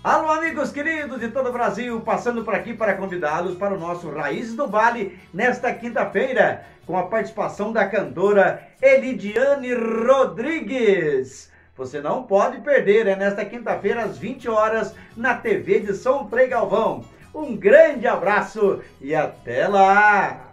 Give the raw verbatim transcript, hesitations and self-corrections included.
Alô, amigos queridos de todo o Brasil, passando por aqui para convidá-los para o nosso Raízes do Vale nesta quinta-feira, com a participação da cantora Elidiane Rodrigues. Você não pode perder, é nesta quinta-feira às vinte horas na T V de São Frei Galvão. Um grande abraço e até lá!